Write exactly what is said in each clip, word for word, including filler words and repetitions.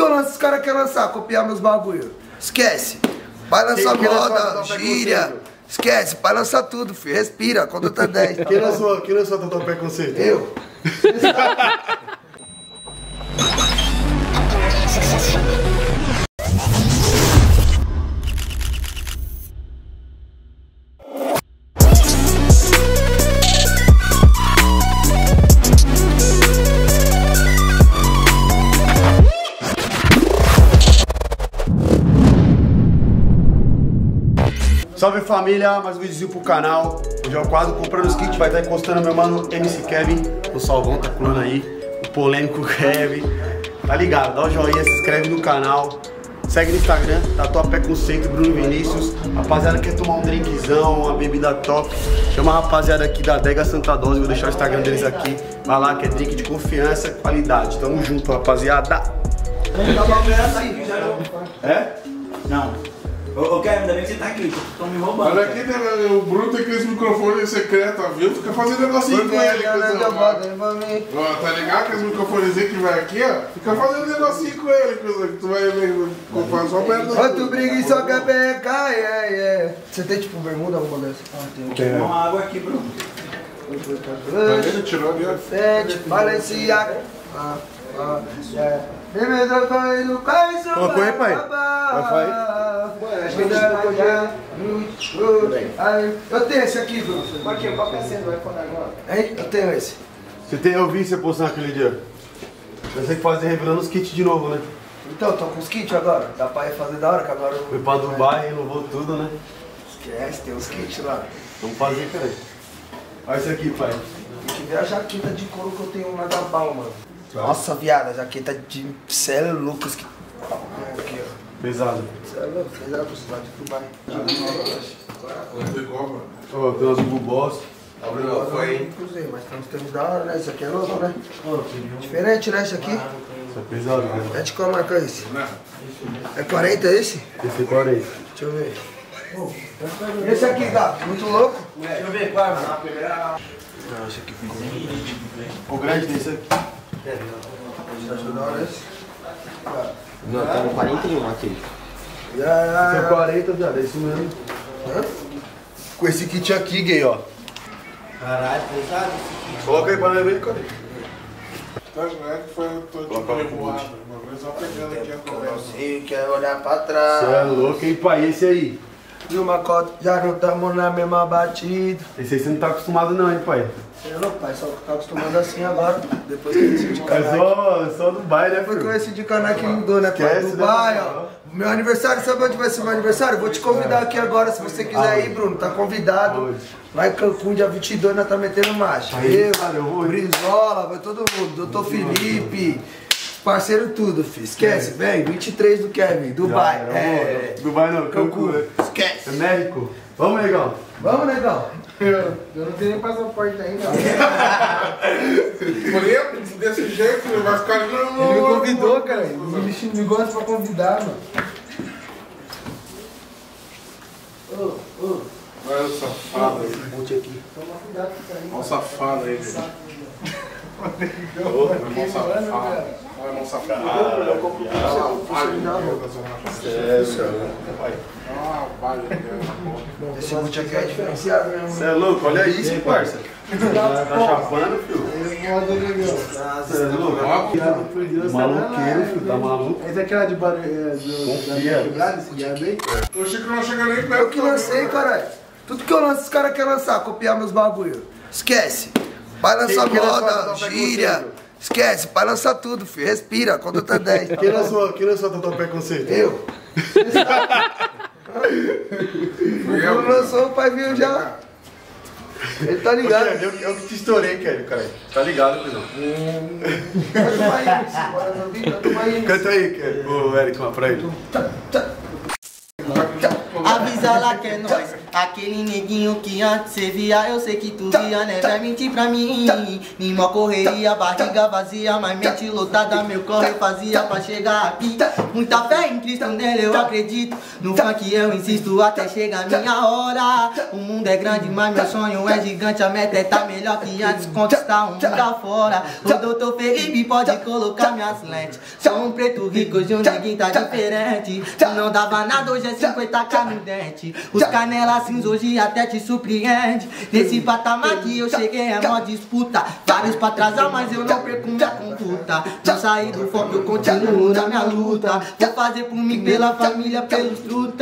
eu lanço, os caras querem lançar, copiar meus bagulho. Esquece. Vai lançar Quem- quem moda, lançou gíria. Esquece, vai lançar tudo, filho. Respira, conta até dez. Tá Quem bom? lançou, quem lançou Total Preconceito? Eu. Salve família, mais um videozinho pro canal. Hoje é o quadro Comprando os Kits, vai estar encostando meu mano M C Kevin. O Salvão tá pulando aí, o polêmico Kevin. Tá ligado? Dá o joinha, se inscreve no canal. Segue no Instagram, Tatuapé Conceito, Bruno Vinícius. Rapaziada quer tomar um drinkzão, uma bebida top. Chama a rapaziada aqui da Adega Santa Dose, vou deixar o Instagram deles aqui. Vai lá, que é drink de confiança, qualidade. Tamo junto, rapaziada. É? Não. Ô, Kevin, ainda bem que você tá aqui, estão me roubando. Olha aqui, né, o Bruno tem aqueles microfones secretos, viu? Fica fazendo negocinho com ele. Ó, tá ligado? Aqueles microfones que vai aqui, ó. Fica fazendo negocinho com ele, que tu vai ver, comprar só perto. Ô, tu briga e só quer pecar, é, é. Você tem tipo bermuda, alguma dessa? Ah, tem. Tem uma água aqui, Bruno. Tá vendo? Tirou ali, ó. Sete, Balenciaga. Ah, ah, é. Colocou aí, pai? Eu tenho esse aqui, Bruno. Aqui, qual que é sendo o iPhone agora? Hein? Eu tenho esse. Você tem, eu vi você postando aquele dia. Você tem que fazer revelando os kits de novo, né? Então, tô com os kits agora. Dá pra ir fazer da hora, que agora eu... Fui pra Dubai, renovou tudo, né? Esquece, tem os kits lá. Vamos fazer, peraí. Olha isso aqui, pai. Tem que ver a jaqueta de couro que eu tenho lá da Bal, mano. Nossa, viado, a jaqueta de Cé Lucas que... Aqui, ó. Pesado. Cé Lucas, pesado, lá de Dubai. Ó, tem umas bubós. Não foi, hein? Mas tem uns tênis da hora, né? Isso aqui é louco, né? Diferente, né? Isso aqui? Isso é pesado, né? É de qual marca é esse? É quarenta esse? Esse é quarenta. Deixa eu ver. Esse aqui, gato, muito louco? Deixa eu ver, qual é, mano? Não, esse aqui ficou. O grande desse aqui. Você achou da hora esse? Não, tá no quarenta e um aqui. Esse é quarenta, viado, é isso mesmo. Hã? Com esse kit aqui, gay, ó. Caralho, pesado. Coloca aí pra nós ver, cadê? Tá, não é que foi, eu tô tipo revoado. Uma vez só pegando aqui a Eu conversa. sei, quer olhar pra Você é trás. louco, hein, pai? Esse aí. E uma cota, já não tamo na mesma batida. Esse aí você não tá acostumado não, hein, pai? Você é louco, pai, só tá acostumado assim agora. Depois que eu decidi É canal. só, só Dubai, né, Depois que eu filho? decidi canal que mudou, né, pai? Esquece, né, Dubai, pai? ó. Meu aniversário, sabe onde vai ser meu aniversário? Vou te convidar aqui agora, se você quiser ir, Bruno. Tá convidado. Aonde? Lá em Cancún, dia vinte e dois, nós tá metendo marcha. Aí, Eu, cara, eu vou ir. Brizola, vai todo mundo. Doutor Felipe, parceiro tudo, filho. Esquece, vem. vinte e três do Kevin, Dubai. Já, É. eu vou. Dubai não, Cancún, né? Esquece. É México. Vamos, negão. Vamos, negão. Eu não tenho nem passaporte ainda. Por exemplo, desse jeito, ele vai ficar... Ele me convidou, cara. Ele me gosta pra convidar, mano. Ô, ô. Olha o safado aí. Monte aqui. Toma cuidado com isso aí. Olha o safado aí, velho. Ô, meu irmão safado. Olha o irmão safado. É, senhor. Ah, vale, Deus. Esse monte aqui é diferenciado mesmo. Você é louco? Olha isso, hein, parça. Tá chapando, filho. Você é louco? Maluqueiro, filho. Tá maluco? Esse aqui é de barulho. Confia. Esse diabo aí? Eu achei que não chega nem perto. Eu que lancei, caralho. Tudo que eu lanço, os caras querem lançar, copiar meus bagulho. Esquece. Vai lançar Quem- quem lançou moda, Total gíria. Preconceito? Esquece, vai lançar tudo, filho. Respira, conta até dez. Quem lançou, quem lançou Total Preconceito? Eu. Eu. Não lançou, o pai viu já. Ele tá ligado. Eu, eu que te estourei, Kevin, cara. Tá ligado, filho? Canta Canta aí, Kevin. Ô, Eric, uma pra ele. A avisa lá que é nós. Aquele neguinho que antes cê via, eu sei que tu via, né? Vai mentir pra mim. Numa correria, barriga vazia, mas mente lotada, meu corre fazia pra chegar aqui. Muita fé em Cristo, nele eu acredito. No funk eu insisto até chegar a minha hora. O mundo é grande, mas meu sonho é gigante. A meta é tá melhor que antes, conquistar um mundo afora. O doutor Felipe pode colocar minhas lentes. Sou um preto rico, hoje o neguinho tá diferente. Não dava nada, hoje é cinquenta k no dente. Os canela cinza hoje até te surpreende. Nesse patamar que eu cheguei é mó disputa. Vários pra atrasar, mas eu não perco minha computa. Não saí do foco, eu continuo na minha luta. Vou fazer por mim, pela família, pelos truta.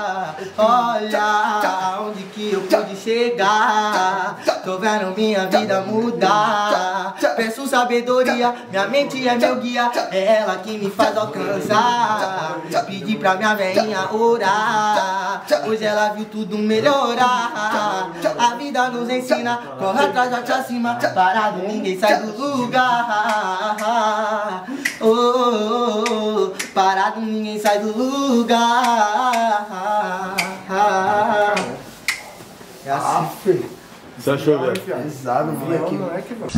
Olha onde que eu pude chegar. Tô vendo minha vida mudar. Peço sabedoria, minha mente é meu guia. É ela que me faz alcançar. Pedi pra minha velhinha orar. Hoje ela viu tudo melhorar. A vida nos ensina, corre atrás, vai pra cima. Parado, ninguém sai do lugar. Oh, oh, oh, parado, ninguém sai do lugar. É assim, filho. Você achou, velho? Pesado, vim aqui, moleque, mano.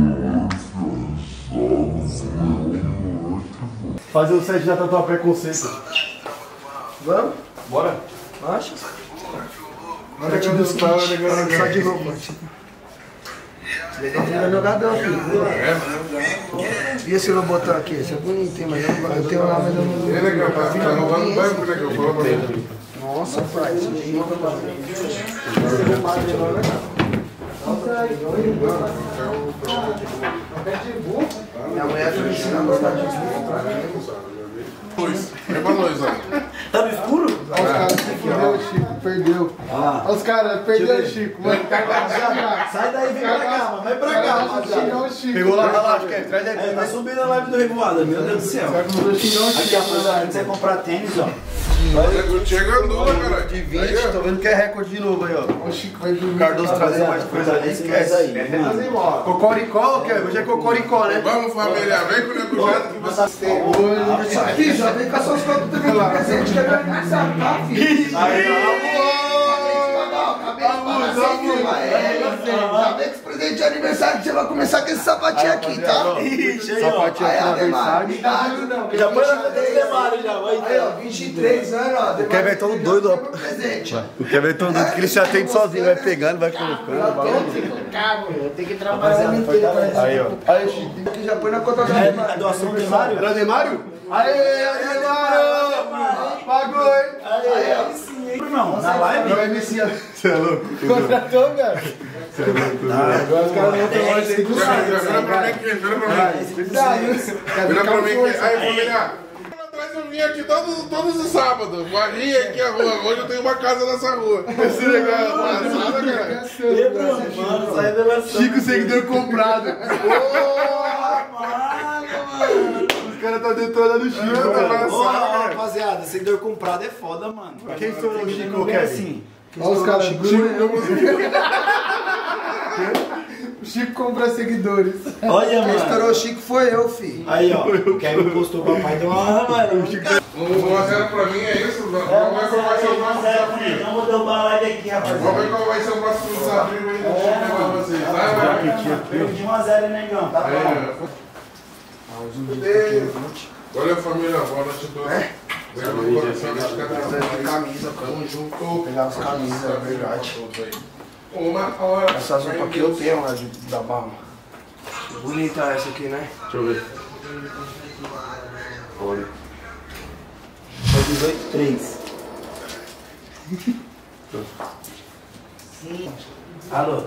Fazer o set já tatuar preconceito. Vamos? Bora. Acha? Agora te dos só de novo, legal, é jogador, filho. E esse robotão aqui? Esse é bonito, hein? Mas eu, não, eu tenho lá, mas eu não... É legal, tá no banco, né, que eu falo pra você. Nossa, pai, isso aí. Minha mulher foi me ensinando a gostar disso. Pois, é pra nós, ó. Tá no escuro? Olha os caras, perdeu o Chico, perdeu. Olha os caras, perdeu o Chico, mano. Sai daí, vem pra cá, mano. Vai pra cá, rapaziada. Pegou lá, lá, acho que é. Traz aí. É, vai subir na live do Revoada, meu Deus do céu. Aqui, rapaziada, quando você comprar tênis, ó. Chegando, cara. De vinte, tô vendo que é recorde de novo aí, ó. O Chico vai dormir. O Cardoso trazer mais coisa ali, esquece. Cocoricó, o quê? Hoje é Cocoricó, né? Vamos, família, vem com o Nego Jato que você tem. Isso aqui já vem com as suas contas também de presente que é meu aniversário, tá, filho? Aí, já vem com os presentes de aniversário que você vai começar com esse sapatinho aqui, tá? sapatinho Aí, aqui no Ademar, aniversário. cuidado. Já põe na frente do Demar, já, vai. Aí, ó, vinte e três anos, ó. O Kevin é tão doido, ó. Presente. O Kevin é tão doido que ele se atende sozinho, vai pegando, vai colocando. Tem que trabalhar inteiro pra Aí, ó. Aí, Chico, que já põe na conta da É Ademar. a doação do Demário? Era Demário? Aê, Demário! Pagou, hein? Aí, ó. Irmão, na live? Não é M C. Você é louco? Contratou, velho. Agora os caras não estão mais aí do Vira site. pra mim aqui, vira pra mim. Vira pra mim aqui. Aí, família. Atrás eu vim aqui todos, todos os sábados. Varri aqui a rua. Hoje eu tenho uma casa nessa rua. Esse legal, passada, cara. Mano, sai revelação. Chico, seguidor comprado. Os caras tá detonando o Chico, velho. Ô, rapaziada, seguidor comprado é foda, mano. Quem estourou o Chico, Não é Kevin? assim. Olha os caras, Chico, o Chico compra seguidores. Olha, Quem mano. estourou o Chico foi eu, filho. Aí, ó. O Kevin postou o papai deu uma mano. um a zero pra mim é isso? Vamos ver qual vai ser o próximo desafio. Não vou derrubar a live aqui, rapaziada. Vamos ver qual vai ser o próximo desafio aí. Deixa eu ver pra vocês. Vai, vai. Perdi um a zero, negão. Tá bom. Olha, família, boa noite a todos. Obrigado pelo coração desse canal. Camisa, tamo junto. Pegar as camisas, é verdade. Uma hora. Essas roupas aqui eu tenho lá de, da Balma. Bonita essa aqui, né? Deixa eu ver. Olha. dezoito três. Alô?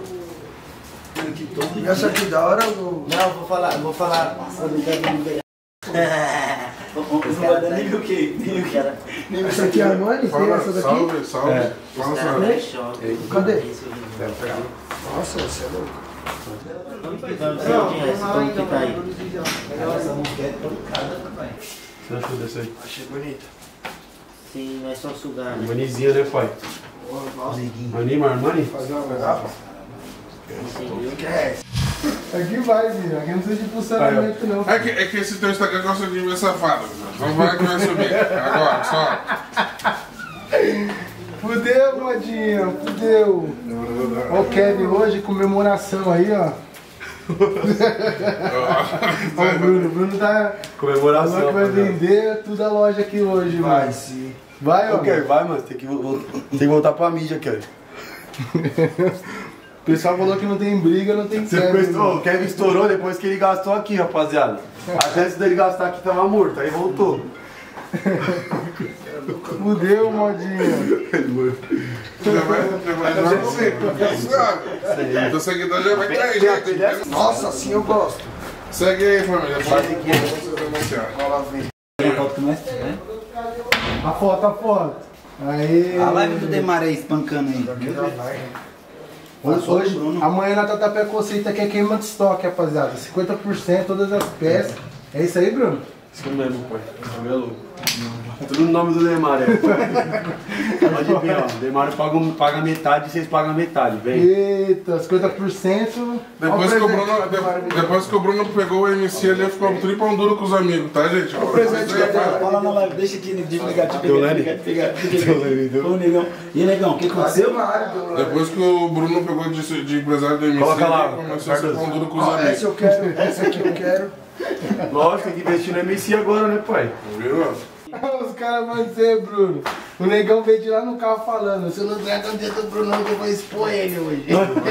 E essa aqui da hora, eu... Não, vou falar, vou falar. Nossa, não quero nem ver. Não vai dar nem o que? Nem o que era. Essa aqui é a Armani? Tem Fala, essa daqui? salve, salve. Fala, salve. Cadê? Nossa, você é louco. Essa música é tocada, pai. Você achou desse aí? Achei bonita. Sim, não é só sugar, né? Manizinha, né, pai? Mani, Marmani? Fazer uma garrafa? O que é essa? Aqui vai, filho. Aqui não precisa de funcionamento, não. É que, é que esse teu Instagram gosta de ver safado. Vamos ver que vai subir. Agora, só. Fudeu, modinha, fudeu. Ó o Kevin hoje, comemoração aí, ó. Ó o Bruno, o Bruno tá... Comemoração. Que vai vender tudo a loja aqui hoje, mano. Vai sim. Vai, ó. Ok, vai, mano. Tem que, tem que voltar pra mídia, Kevin. O pessoal falou que não tem briga, não tem Você Kevin. ficou, o Kevin estourou depois que ele gastou aqui, rapaziada. Até antes dele gastar aqui tava morto, aí voltou. Fudeu, modinha. Já vai, já vai, já você. Sabe? Teu seguidor já vai cair, gente. Nossa, assim eu gosto. Segue aí, família. Pode aqui. Tem foto que nós tem. A foto, a foto. Aí. A live do Demar aí, espancando aí. Hoje, hoje amanhã na Tatuapé Conceito aqui é queima de estoque, rapaziada. cinquenta por cento, todas as peças. É isso aí, Bruno? Isso mesmo, pai. É louco. Tudo no nome do Demar, é. Pode ver, ó. O Demar paga, paga metade e vocês pagam metade, vem. Eita, cinquenta por cento. Depois que, o Bruno, de, depois que o Bruno pegou o M C ali, ficou tripão duro com os amigos, tá, gente? O presente que é Fala na live, deixa aqui de negativo. Deu Lene? Deu Lene, Ô, negão. E negão, o que aconteceu? Depois que o Bruno pegou de, de empresário do M C, Coloca lá, ele começou a ser pão duro com os Ó, essa amigos. eu quero, essa aqui eu quero. Lógico, tem que investir no M C agora, né, pai? Viu? Os caras vão dizer, Bruno. O negão veio de lá no carro falando: se eu não der o dedo do Bruno, eu vou expor ele hoje.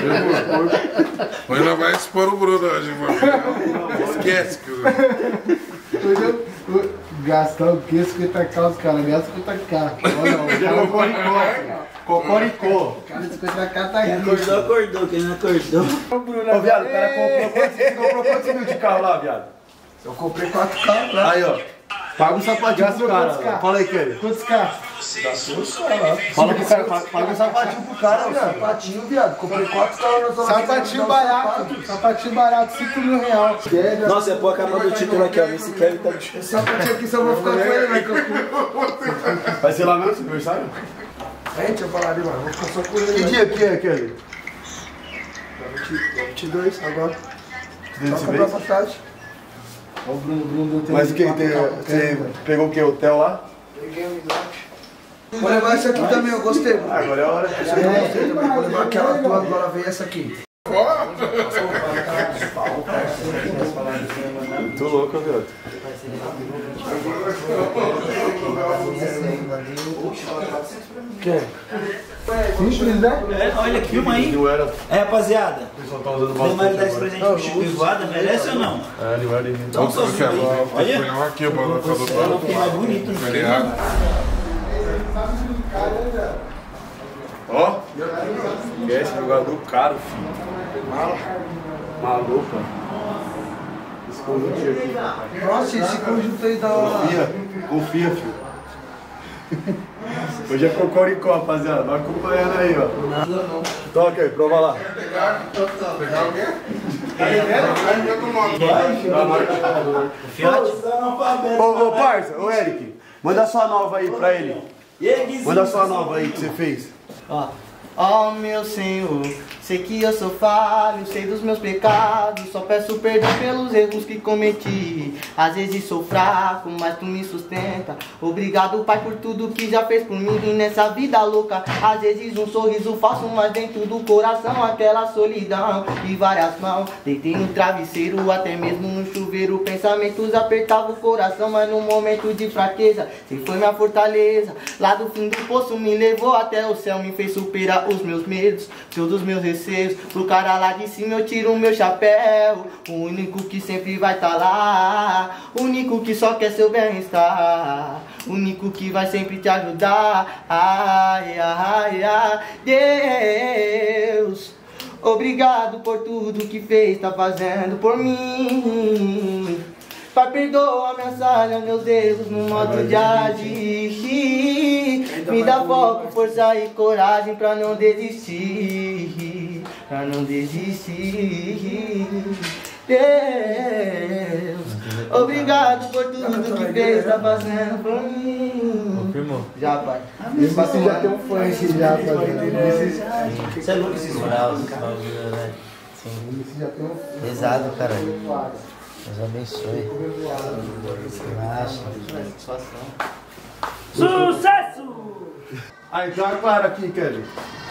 Hoje não vai expor o Bruno hoje, mano. Esquece que Hoje eu vou gastar o quê? cinquenta k, os caras gastam cinquenta k. Olha, Cocoricó. Cocoricó. cara, cinquenta k tá Quem aqui. acordou, acordou. Quem não acordou. Ô, viado, o cara comprou quantos, você comprou quantos mil de carro lá, viado? Eu comprei quatro carros lá. Aí, ó. Paga um sapatinho Gastou pro cara. quantos carros? Fala aí, Kelly. Quantos k? Fala pro cara, paga- paga um sapatinho pro cara, viado. Sapatinho, viado. Comprei quatro carros na zona. Sapatinho barato. Sapatinho barato, cinco mil reais. Nossa, é pô a capa do título aqui, ó. Esse Kevin tá... Esse sapatinho aqui só vou ficar com ele, né? que eu- Vai ser lá mesmo, seu aniversário? É, deixa eu falar ali, mano. Vou ficar só com ele. Que né? dia que é, Kelly? vinte e dois, agora. Desse Só comprar mês? passagem. Ó, o Bruno, Bruno tem Mas o que? quatro Tem- carros, Você velho. pegou o que? Hotel lá? Peguei um milagre. Vou levar essa aqui também, eu gostei. Vou Agora é a hora. levar aquela tua, agora vem essa aqui. Muito louco, viado. Quer? Simples, né? É, olha, filma aí. Não era. É, rapaziada. O pessoal tá usando Demar bastante dá esse agora. presente pro Chico Ivoada, merece ou não? É, não era. Então só viu aí. Vou Olha. pegar aqui, o bagulho tá do Ela fica mais bonito, não fica? errado. Ó. Esquece, jogador caro, filho. Mala. Maluco. Esse conjuntinho aqui. Nossa, esse conjunto aí da hora. Confia, confia, filho. Hoje é Cocoricó, rapaziada. Vai acompanhando aí, ó. Toca aí, prova lá. Pegar o quê? Ô, ô, parça, ô, Eric. Manda sua nova aí pra ele. E aí, Guizinho? Manda sua nova aí que você fez. Ó, ó meu Senhor, sei que eu sou falho, sei dos meus pecados, só peço perdão pelos erros que cometi. Às vezes sou fraco, mas tu me sustenta. Obrigado, Pai, por tudo que já fez por mim e nessa vida louca. Às vezes um sorriso falso, mas dentro do coração aquela solidão e várias mãos. Deitei no travesseiro, até mesmo no chuveiro, pensamentos apertavam o coração, mas no momento de fraqueza, você foi minha fortaleza. Lá do fim do poço me levou até o céu, me fez superar os meus medos, todos os meus receios. Pro cara lá de cima eu tiro o meu chapéu, o único que sempre vai tá lá, o único que só quer seu bem-estar, o único que vai sempre te ajudar. Ai, ai, ai, Deus, obrigado por tudo que fez, tá fazendo por mim. Pai, perdoa minhas falhas, meus erros no modo de agir. Me dá foco, força e coragem pra não desistir, pra não desistir. Deus, obrigado por tudo que fez, tá fazendo por mim. Confirmou. Já, pai. Esse já tem um fã esse já fazendo. Você é louco esses Moral, moral, cara. né? Sim. Esse já tem um Pesado, caralho. Deus abençoe. Relaxa. Sucesso! Aí, então é claro aqui, Kevin.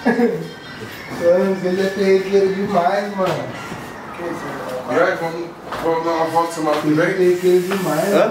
Mano, você já tem requeiro demais, mano. E aí, vamos, vamos dar uma volta semana que Você vem? tem requeiro demais, Hã? mano.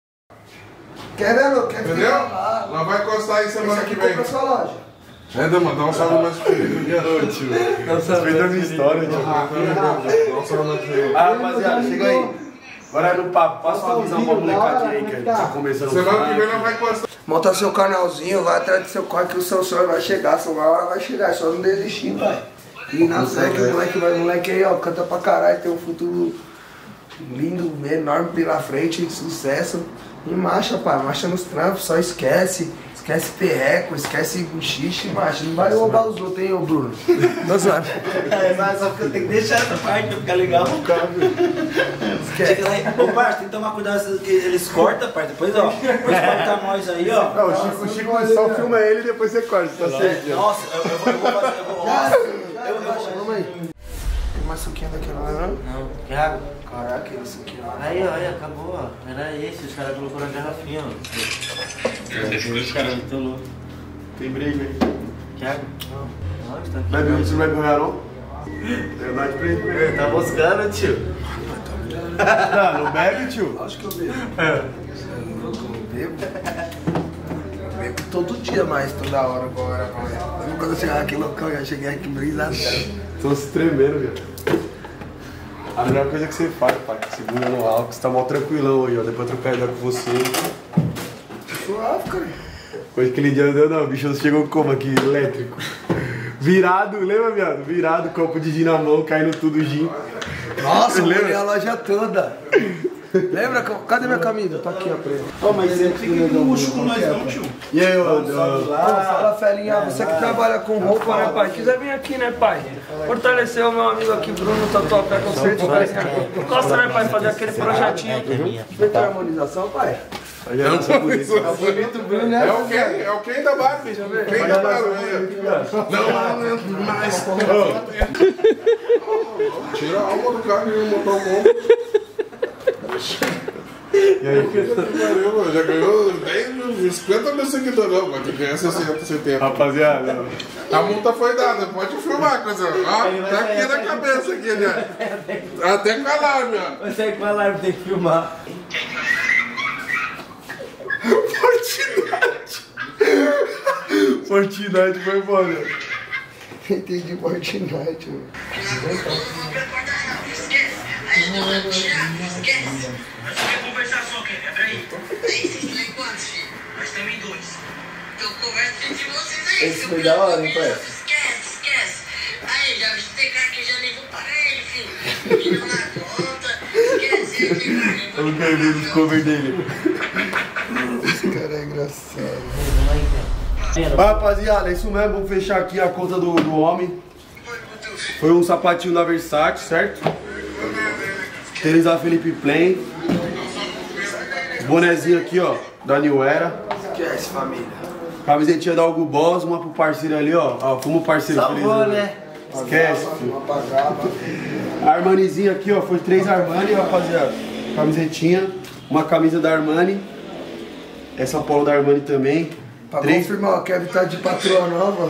Quer ver, louco? Quer Entendeu? ficar? Nós vai encostar aí Esse semana aqui que vem. compra sua loja. Ainda, mano, dá um salve mais feliz. Tio, você fez a minha história, tio. Dá um salve mais feliz. Ah, rapaziada, chega aí. Agora é no papo, passa uma visão pra molecadinha aí, Kevin. Tá começando Semana que vem nós funk. vai encostar. Monta seu canalzinho, vai atrás do seu corre que o seu sonho vai chegar, sua hora vai chegar, é só não desistir, pai. E na fé que o moleque vai, moleque aí, ó, canta pra caralho, tem um futuro lindo, enorme pela frente, sucesso. E marcha, pai, marcha nos trampos, só esquece. Esquece perreco, esquece buchiche, macho. Não vai roubar os outros, hein, ô Bruno? Tô zoando. É, mas só que eu tenho que deixar essa parte pra ficar legal. Esquece. Chega lá e, ô parça, tem que tomar cuidado, que eles cortam, parça. Depois, ó, depois cortar nós aí, ó. Não, o Chico, o Chico só filma ele e depois você corta, tá certo? Nossa, eu, eu, vou- eu vou fazer, eu vou. Nossa, eu, eu vou. Vamos aí. Tem mais suquinha daquela lá, não? Não, quer água? Caraca, aquele suquinho lá. Aí, ó, aí, acabou, ó. Era esse, os caras colocaram na garrafinha, ó. Os caras muito loucos. Tem break aí. Quer água? Não. Nossa, tá aqui. Bebe, você não vai ganhar, não? Eu não pra ele. Tá moscando, tio. Não, não bebe, tio? Acho que eu bebo. É. Eu bebo. Eu bebo todo dia mais, toda hora, agora, agora. Lembra quando eu chegava aqui loucão, eu cheguei aqui brisado. Tô se tremendo, velho. A melhor coisa que você faz, pai, segura no álcool, você tá mal tranquilão aí, ó. Depois eu trocar ideia com você. Suave, cara. Coisa que aquele dia deu, não, o bicho chegou como aqui, elétrico. Virado, lembra, viado? Virado, copo de gin na mão, caindo tudo gin. Nossa, eu Lembra? molhei a loja toda. Lembra? Cadê minha camisa? Tá aqui, ó, preto. Ô, mas você não fica com luxo com nós, não, tio. E aí, ô, Pô, fala, Felinha, você que trabalha com roupa, né, pai? Quiser vir aqui, né, pai? Fortalecer o meu amigo aqui, Bruno Tatuapé Conceito. Gosta, né, pai? Fazer aquele projetinho. Vem ter harmonização, pai? aí é nossa polícia. Bonito, Bruno, né? É o quem? É o quem da Barbie? Quem da Barbie? Não, não entro mais. Tira a alma do carro e botar o ombro. E aí, Valeu, já ganhou dez mil, cinquenta mil seguidores, não, pode ganhar sessenta, setenta. rapaziada, A multa foi dada, pode filmar, coisa. Ó, tá aqui na cabeça, aqui, né? Até com alarme, ó. Você com a live tem que filmar. Fortnite. Fortnite foi embora. Entendi Fortnite, mano. Esquece. Nós só quer conversar só, quer? Peraí. Aí, vocês estão em quantos, filho? Nós estamos em dois. Então conversa entre vocês aí. Esse foi da hora, hein, pai? Esquece, esquece. Aí, já tem cara que já nem vou para ele, filho. Filho na conta. Esquece ele, mano. Eu não quero ver os cover dele. Esse cara é engraçado. Vai, rapaziada, é isso mesmo, vamos fechar aqui a conta do, do homem. Foi um sapatinho da Versace, certo? Tênis da Felipe Plain. Bonezinho aqui, ó, da New Era. Esquece, família. Camisetinha da Hugo Boss, uma pro parceiro ali, ó. Ó, como parceiro Salvou, feliz, né? Esquece, filho. Apagava. Armanizinho aqui, ó, foi três Armani, rapaziada. Camisetinha, uma camisa da Armani. Essa polo da Armani também. Pra Três. confirmar, o Kevin tá de patroa nova.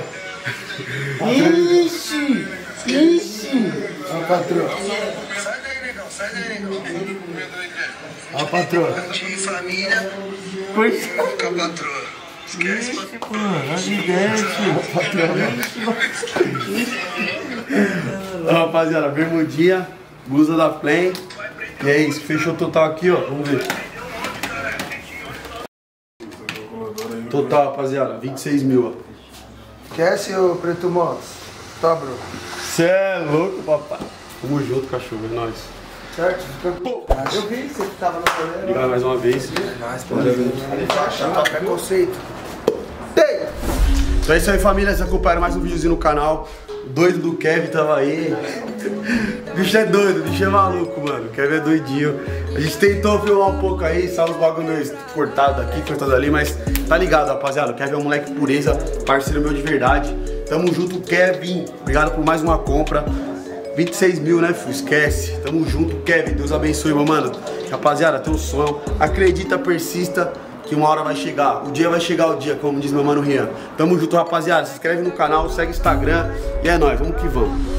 Ixi! Ixi! Ó, a patroa. Sai daí, negão. Sai daí, negão. Ó, a patroa. Time família. Pois Com a patroa. Esquece, Ixi, mano, a gigante. Ó, rapaziada, bermudinha, blusa da Plain. E é isso, fechou o total aqui, ó. Vamos ver. Total, rapaziada, vinte e seis mil, ó. Esquece, ô Preto Motos. Tá, bro. Cê é louco, papai. Tamo junto, cachorro, é nóis. Certo? Fica... Eu vi, você que tava na colher. Obrigado mais uma vez. Mais, pô. Tatuapé Conceito. Tem! Então é isso aí, família. Vocês acompanharam mais um videozinho no canal. O doido do Kevin tava aí. O bicho é doido, o bicho é maluco, mano. O Kevin é doidinho. A gente tentou filmar um pouco aí, saiu os bagulho meio cortado daqui, cortado ali, mas tá ligado, rapaziada. O Kevin é um moleque pureza, parceiro meu de verdade. Tamo junto, Kevin. Obrigado por mais uma compra. vinte e seis mil, né, filho? Esquece. Tamo junto, Kevin. Deus abençoe, meu mano. Rapaziada, teu sonho. Acredita, persista. que uma hora vai chegar. O dia vai chegar o dia, como diz meu mano Rian. Tamo junto, rapaziada. Se inscreve no canal, segue o Instagram. E é nóis, vamos que vamos.